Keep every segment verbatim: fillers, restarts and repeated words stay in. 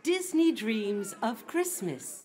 Disney Dreams of Christmas.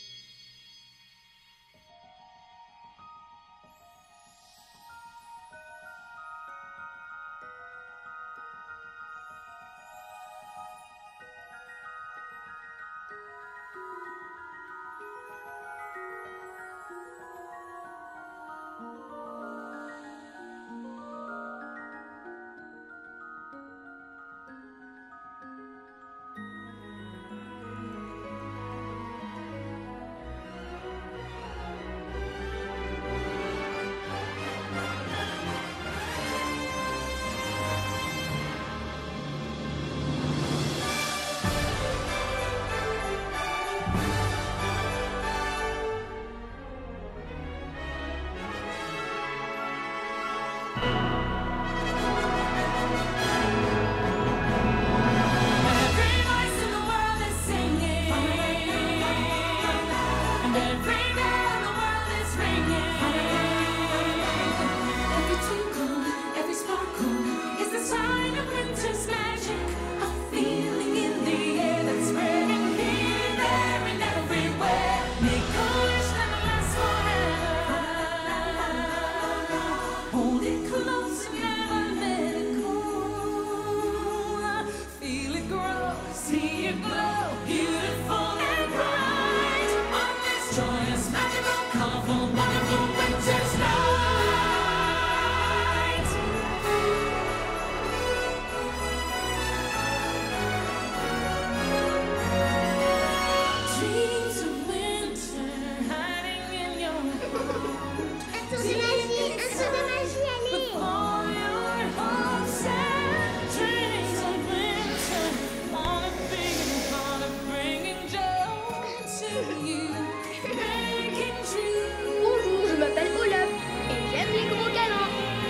Bonjour, je m'appelle Olaf et j'aime les gros câlins.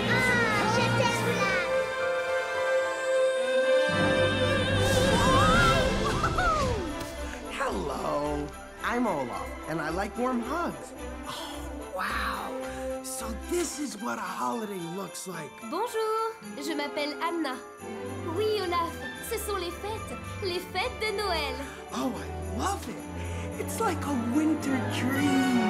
Ah, je t'aime là. Hello, I'm Olaf, and I like warm hugs. Oh, wow. So this is what a holiday looks like. Bonjour, je m'appelle Anna. Oui, Olaf, ce sont les fêtes, les fêtes de Noël. Oh, I love it. It's like a winter dream.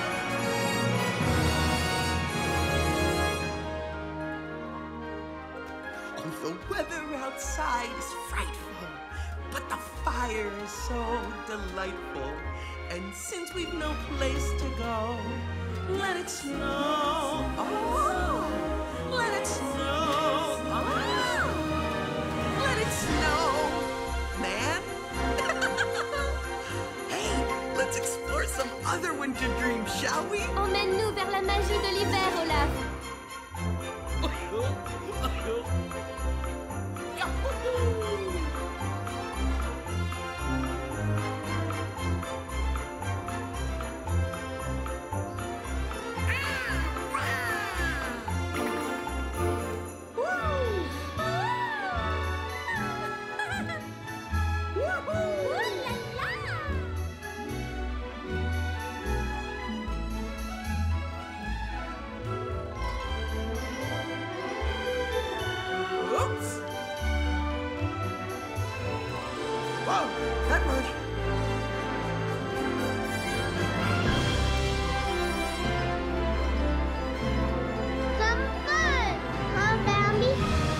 Oh, the weather outside is frightful, but the fire is so delightful. And since we've no place to go, let it snow. Oh, let it snow. Oh, let it snow, man. Hey, let's explore some other winter dreams, shall we? Emmène-nous vers la magie de l'hiver, Olaf. Oops! Whoa, that much. Comme fun, hein, Barbie?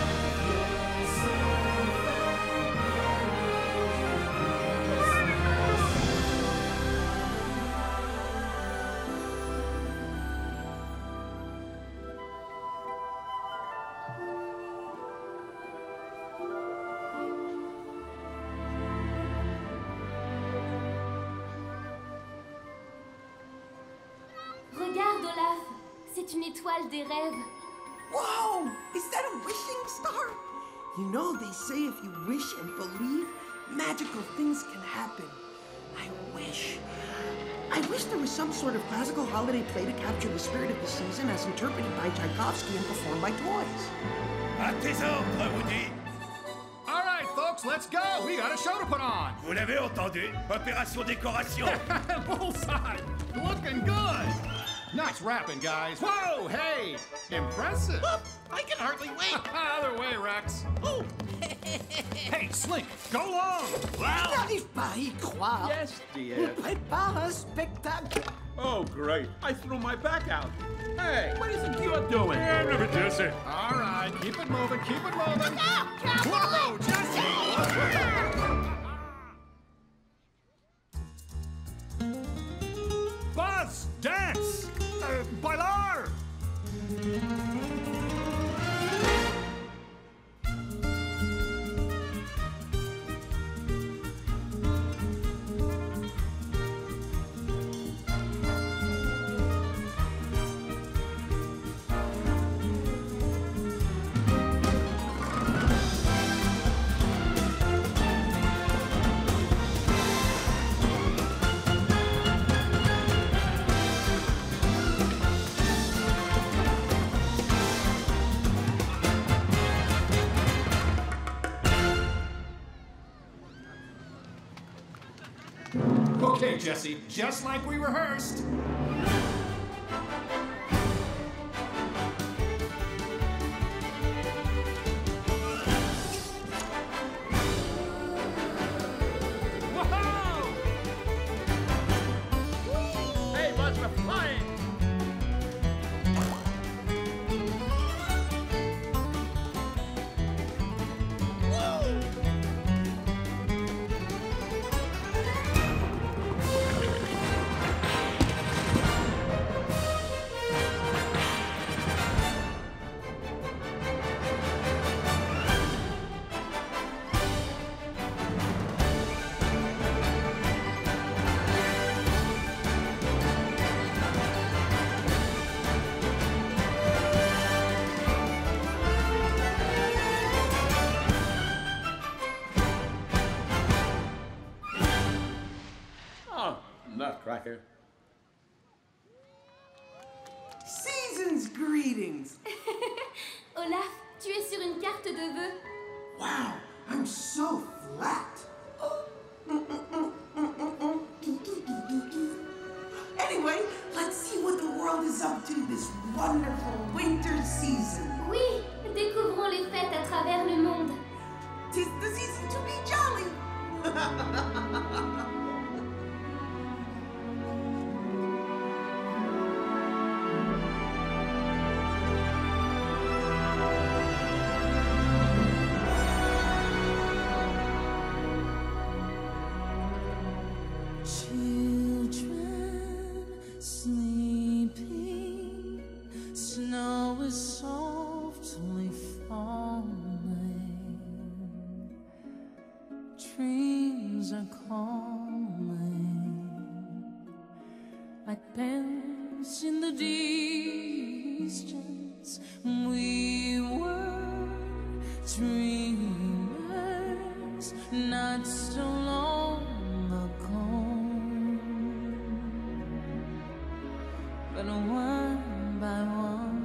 Regarde, Olaf, c'est une étoile des rêves. Whoa! Is that a wishing star? You know, they say if you wish and believe, magical things can happen. I wish. I wish there was some sort of classical holiday play to capture the spirit of the season as interpreted by Tchaikovsky and performed by toys. À tes ordres, Woody. All right, folks, let's go. We got a show to put on. Vous l'avez entendu? Opération décoration. Bullseye. Looking good. Nice rapping, guys. Whoa, hey, impressive. Whoop, I can hardly wait. Other way, Rex. Oh. Hey, Slink, go long. Wow. N'arrive pas à y croire. Yes, On dear. prépare un spectacle. Oh, great. I threw my back out. Hey, what do you think you're doing? Yeah, never Jesse. All right, keep it moving, keep it moving. Whoa, Jesse! Buzz, dance! Uh, bailar! Okay, Jesse, just like we rehearsed. Whoa! Hey, Buzz, we're flying. Oh, nutcracker. Season's greetings. Olaf, tu es sur une carte de vœux. Wow, I'm so flat. Anyway, let's see what the world is up to this wonderful winter season. Oui, découvrons les fêtes à travers le monde. Tis the season to be jolly. Children sleeping, snow is softly falling, dreams are calling, like bells in the distance. We were dreamers not so long ago. But one by one,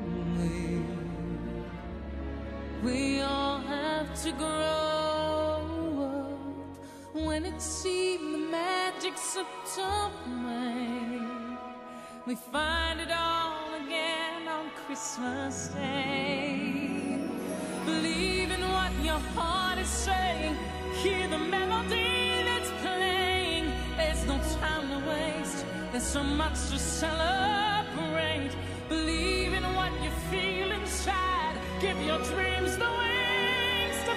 we, we all have to grow up. When it seemed the magic slipped away, we find it all again on Christmas Day. Believe in what your heart is saying. Hear the melody that's playing. There's no time to waste. There's so much to celebrate. Believe in what you feel inside. Give your dreams the wings to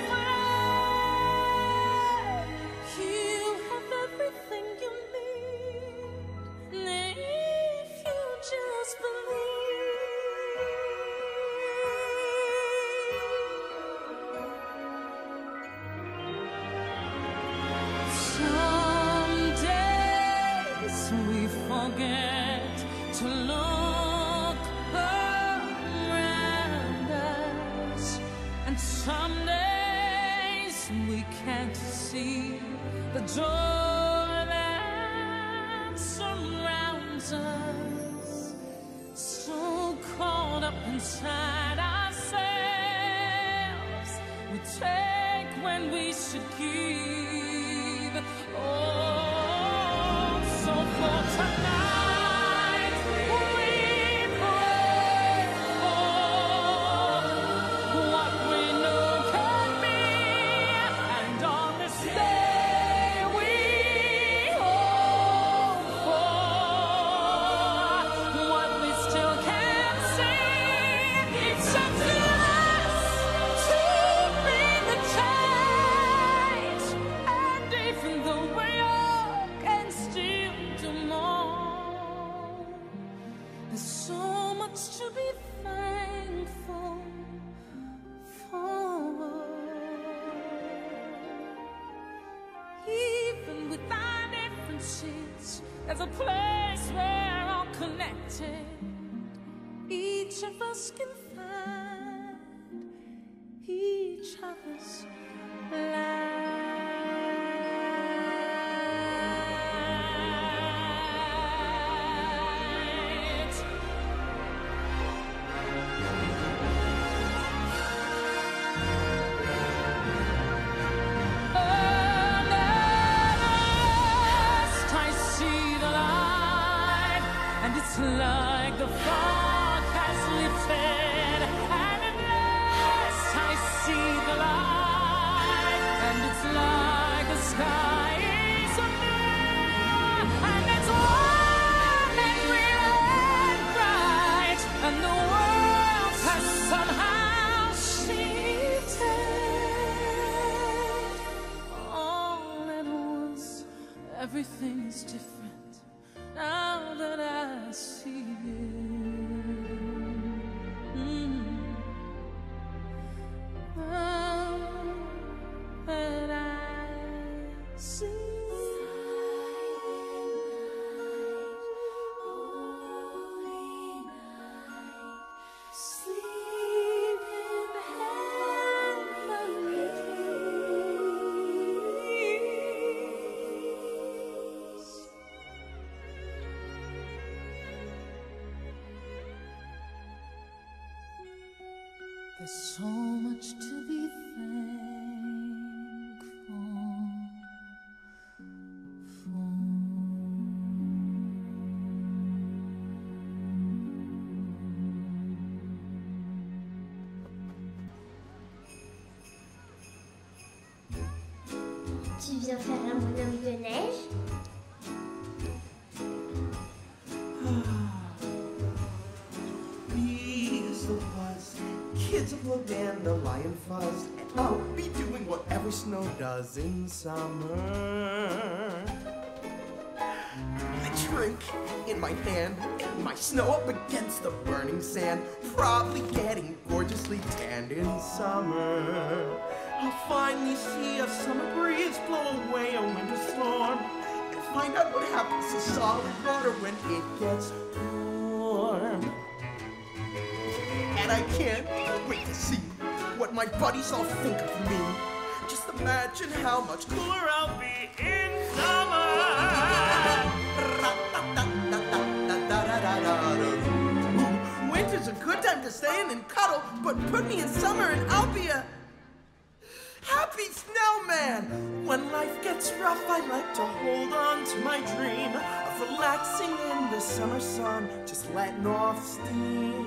fly. You have everything you need, if you just we forget to look around us, and some days we can't see the joy that surrounds us. So caught up inside ourselves, we take when we should give. Oh, so for tonight, we mountains, there's a place where all connected. Each of us can find each other's light. It's like the fog has lifted, and at last I see the light, and it's like the sky is blue, and it's warm and real and bright, and the world has somehow shifted. All at once, everything is different. Now that I see you, mm. Now that I see you. There's so much to be thankful for. Tu viens faire un bonhomme de neige? Kids of the dandelion fuzz, and I'll be doing whatever snow does in summer. A drink in my hand, my snow up against the burning sand, probably getting gorgeously tanned in summer. I'll finally see a summer breeze blow away a winter storm, and find out what happens to solid water when it gets warm. And I can't wait to see what my buddies all think of me. Just imagine how much cooler I'll be in summer. Winter's a good time to stay in and cuddle, but put me in summer and I'll be a happy snowman. When life gets rough, I like to hold on to my dream of relaxing in the summer sun, just letting off steam.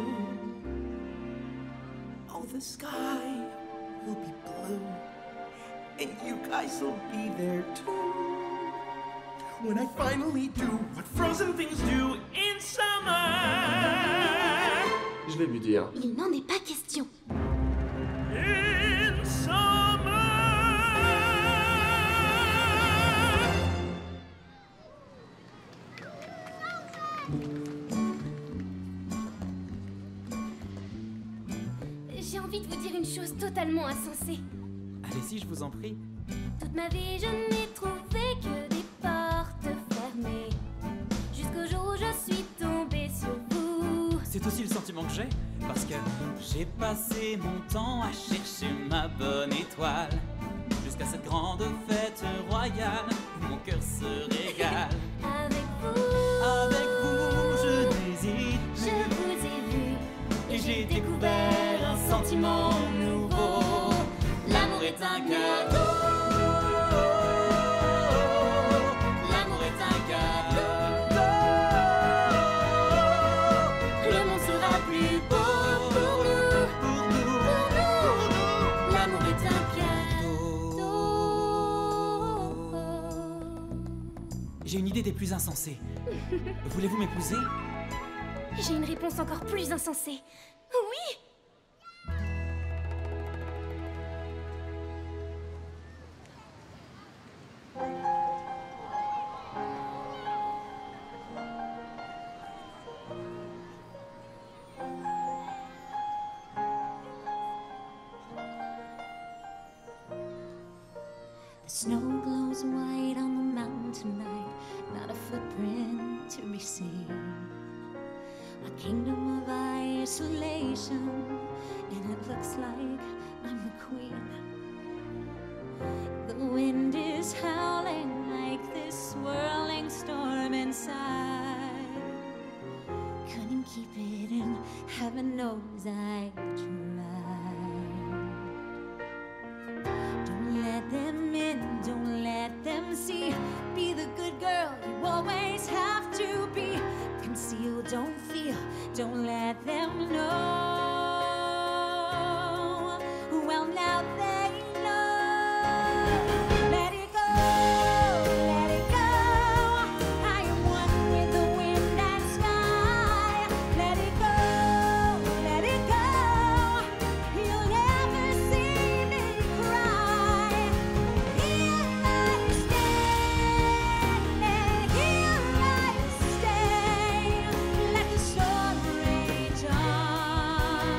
The sky will be blue, and you guys will be there too. When I finally do what frozen things do in summer. Je vais lui dire. Il n'en est pas question. In summer. J'ai envie de vous dire une chose totalement insensée. Allez-y, je vous en prie. Toute ma vie, je n'ai trouvé que des portes fermées. Jusqu'au jour où je suis tombée sur vous. C'est aussi le sentiment que j'ai, parce que j'ai passé mon temps à chercher ma bonne étoile. Jusqu'à cette grande fête royale où mon cœur se régale. Avec vous, avec vous, je n'hésite plus. Je vous ai vu et j'ai découvert un sentiment nouveau. L'amour est un cadeau. L'amour est un cadeau. Le monde sera plus beau pour nous, pour nous, pour nous. L'amour est un cadeau. J'ai une idée des plus insensées. Voulez-vous m'épouser? J'ai une réponse encore plus insensée. Oui! The snow glows white on the mountain tonight. not a footprint to be seen. A kingdom of isolation, and it looks like I'm the queen. The wind is howling like this swirling storm inside. Couldn't keep it in, heaven knows I tried. Don't let them in, don't let them see. Be the good girl you always have to be. Conceal, don't feel, don't let them know. Well, now they know. Let it go, let it go. I am one with the wind and sky. Let it go, let it go. You'll never see me cry. Here I stand, here I stay. Let the storm rage on.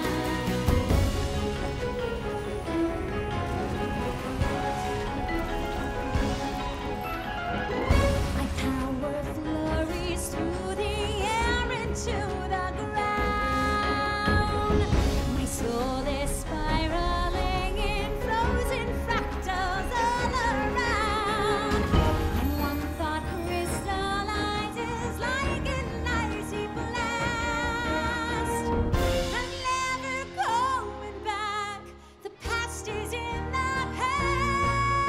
My power flurries through the air into the ground. My soul is spiraling in frozen fractals all around. And one thought crystallizes like an icy blast. I'm never going back. The past is in the past.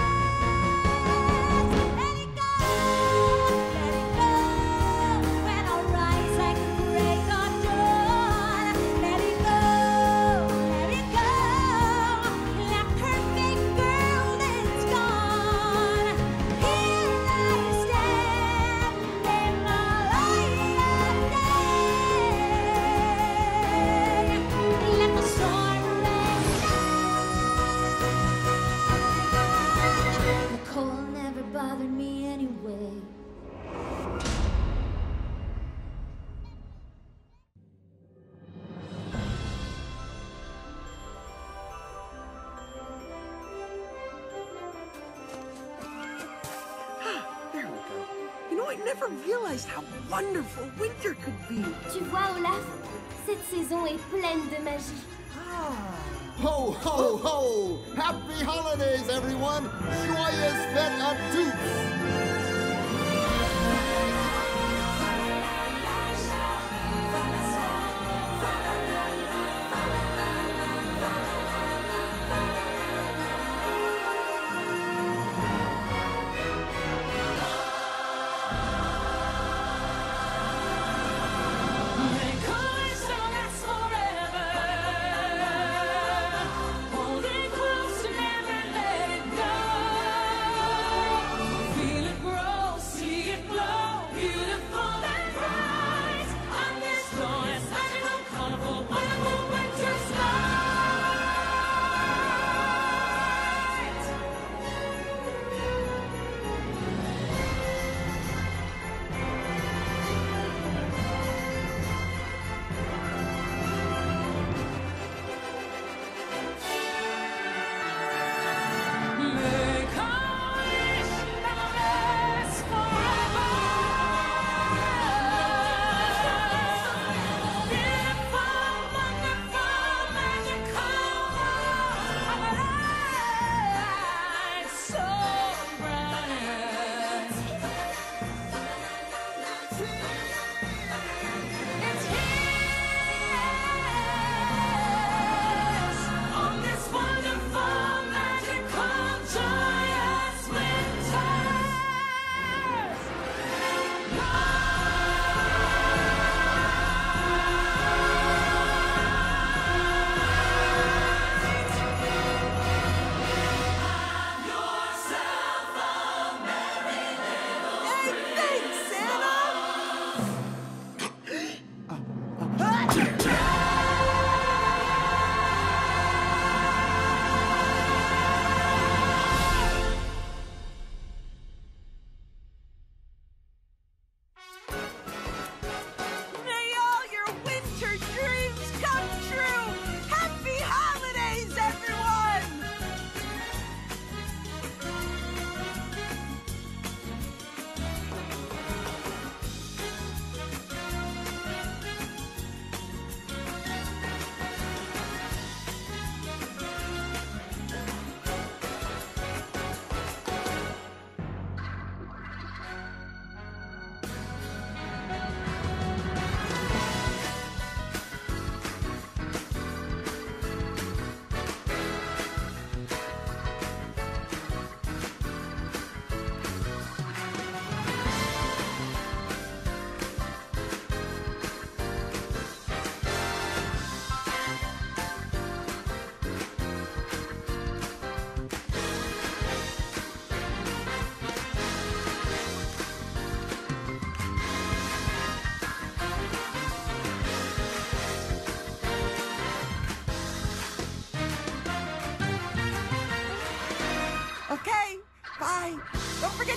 Let it go, let it go. When I rise like the break of dawn. Let it go, let it go. That perfect girl is gone. Here I stand in the light of day. Let the storm rage on. The cold never bothered me anyway. There we go. You know, I never realized how wonderful winter could be. Tu vois, Olaf, cette saison est pleine de magie. Ho, ho, ho! Happy holidays, everyone! Joyeux fête à tous! Holding close and never let it go.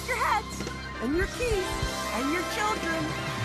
your hats, and your keys, and your children.